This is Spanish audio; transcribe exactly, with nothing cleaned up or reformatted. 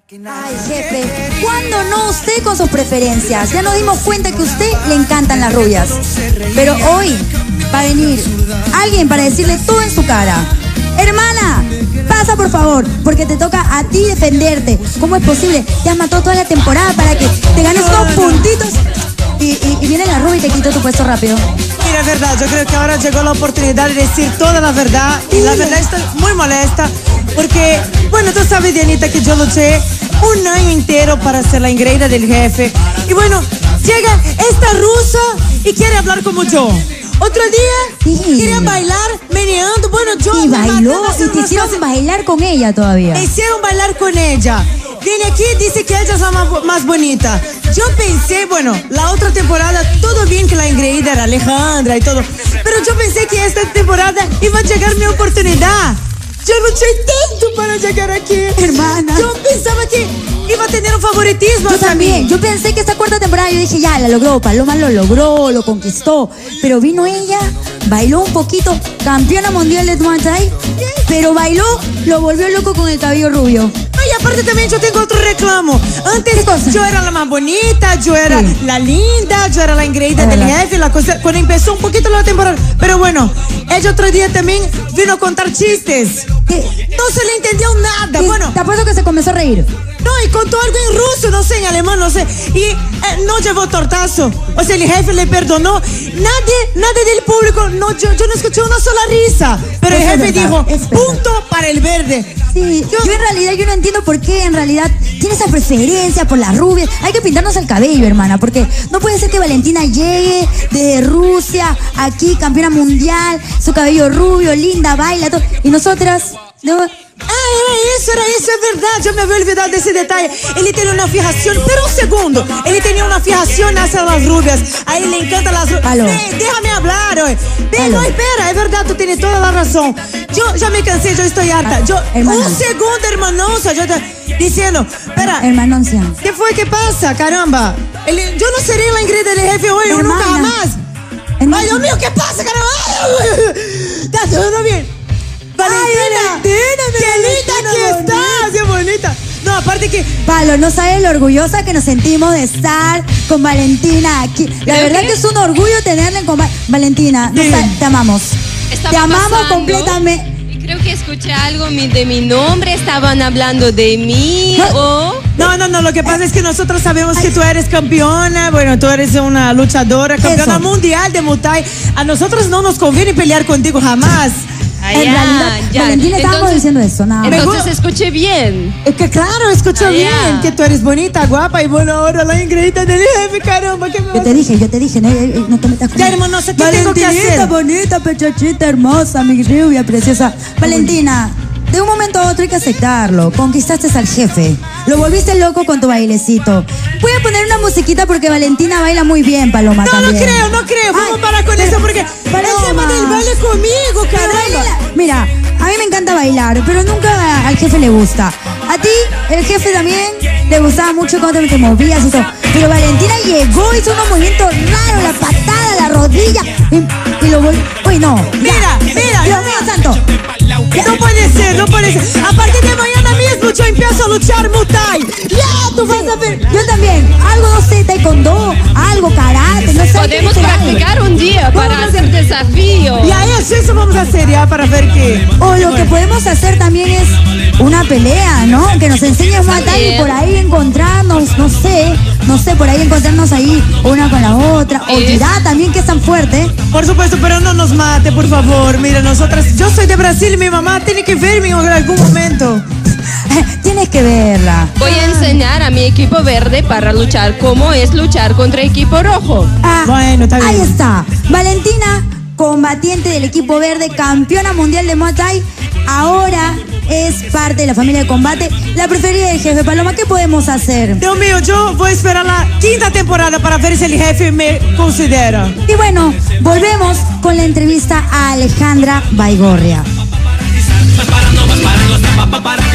Ay, jefe, ¿cuándo no usted con sus preferencias? Ya nos dimos cuenta que a usted le encantan las rubias. Pero hoy va a venir alguien para decirle todo en su cara. Hermana, pasa por favor, porque te toca a ti defenderte. ¿Cómo es posible? Te has matado toda la temporada para que te ganes dos puntitos. Y, y, y viene la rubia y te quitó tu puesto rápido. Mira, es verdad, yo creo que ahora llegó la oportunidad de decir toda la verdad. Y la verdad estoy muy molesta porque, bueno, tú sabes, Dianita, que yo luché un año entero para ser la engreída del jefe. Y bueno, llega esta rusa y quiere hablar como yo. Otro día sí. Querían bailar, meneando. Bueno, yo... Y bailó, y te hicieron cosas. bailar con ella todavía. Me hicieron bailar con ella. Viene aquí y dice que ella es la más, más bonita. Yo pensé, bueno, la otra temporada, todo bien que la engreída era Alejandra y todo. Pero yo pensé que esta temporada iba a llegar mi oportunidad. Yo luché tanto para llegar aquí. Hermana. Yo pensaba que iba a tener un favoritismo. Yo también. Yo pensé que esta cuarta temporada, yo dije, ya, la logró. Paloma lo logró, lo conquistó. Pero vino ella, bailó un poquito, campeona mundial de Muay Thai, pero bailó, lo volvió loco con el cabello rubio. Ay, aparte también yo tengo otro reclamo. Antes yo era la más bonita, yo era sí. la linda, yo era la engreída del jefe, la cosa, cuando empezó un poquito la temporada. Pero bueno, ella otro día también vino a contar chistes. ¿Qué? No se le entendió nada. Y bueno, te apuesto que se comenzó a reír. No, y contó algo en ruso, no sé, en alemán, no sé. Y eh, no llevó tortazo. O sea, el jefe le perdonó. Nadie, nadie del público, no, yo, yo no escuché una sola risa. Pero el jefe dijo, punto para el verde. Sí, yo, yo en realidad yo no entiendo por qué en realidad tiene esa preferencia por las rubias. Hay que pintarnos el cabello, hermana, porque no puede ser que Valentina llegue de Rusia, aquí, campeona mundial, su cabello rubio, linda, baila, todo. Y nosotras... No. Ah, era eso, era eso, es verdad. Yo me había olvidado de ese detalle. Él tiene una fijación, pero un segundo. Él tenía una fijación hacia las rubias. A él le encantan las rubias. Ven, déjame hablar, hoy. Ven, no, espera, es verdad, tú tienes toda la razón. Yo ya me cansé, yo estoy harta. Yo, Hermana. un segundo, hermanosa. Yo te, diciendo, espera. Hermanosa. ¿Qué fue? ¿Qué pasa? Caramba. El, yo no seré la engreída del jefe hoy, o nunca jamás. Hermana. Ay, Dios mío, ¿qué pasa, caramba? Está todo bien. Valentina, Ay, Valentina, qué linda que estás, qué bonita. No, aparte que... Palo, no sabes lo orgullosa que nos sentimos de estar con Valentina aquí. La Creo verdad que... que es un orgullo tenerla con Va Valentina. No sabes, te amamos. Estaba te amamos pasando, completamente. Y creo que escuché algo de mi nombre. Estaban hablando de mí no. o... No, no, no, lo que pasa es que nosotros sabemos que tú eres campeona, bueno, tú eres una luchadora, campeona Eso. mundial de Muay Thai. A nosotros no nos conviene pelear contigo jamás. Ah, en ya, realidad, ya. Valentina, estábamos diciendo eso, nada. Entonces escuché bien. Es que claro, escucho ah, bien, ya. que tú eres bonita, guapa y bueno, ahora la engreída del jefe, caramba, ¿qué me Yo te dije, yo te dije, no, no te metas con... Ya, hermanosa, ¿qué tengo que hacer? Bonita, pechachita, hermosa, mi rubia, preciosa. Valentina, de un momento a otro hay que aceptarlo. Conquistaste al jefe. Lo volviste loco con tu bailecito. Voy a poner una musiquita porque Valentina baila muy bien, Paloma. No, también. no creo, no creo. Vamos a parar con eso porque el tema del baile conmigo, caramba. Mira, a mí me encanta bailar, pero nunca al jefe le gusta. A ti, el jefe también le gustaba mucho cuando te movías y todo. Pero Valentina llegó, hizo unos movimientos raros, la patada, la rodilla. Y, y lo volvió. Uy, no. Mira, ya. mira. Dios mío santo. No puede ser, no puede ser. A partir de mañana mismo yo empiezo a luchar Muay Thai. Ya, tú vas a ver. Yo también. Algo, no sé, taekwondo, algo, karate, no sé. Podemos practicar un día para hacer desafío. Y a eso, eso vamos a hacer ya para ver qué. O lo que podemos hacer también es una pelea, ¿no? Que nos enseñes Muay Thai y por ahí encontrarnos, no sé, no sé, por ahí encontrarnos ahí una con la otra. O dirá también que es tan fuerte. Por supuesto, pero no nos mate, por favor. Mira, nosotras, yo soy de Brasil y mi mamá tiene que verme en algún momento. Tienes que verla. Voy a enseñar a mi equipo verde para luchar cómo es luchar contra equipo rojo. Ah, bueno, está bien. Ahí está. Valentina, combatiente del equipo verde, campeona mundial de Muay Thai, ahora es parte de la familia de combate, la preferida del jefe. Paloma, ¿qué podemos hacer? Dios mío, yo voy a esperar la quinta temporada para ver si el jefe me considera. Y bueno, volvemos con la entrevista a Alejandra Baigorria. Para, no vas para, no está pa, pa, para.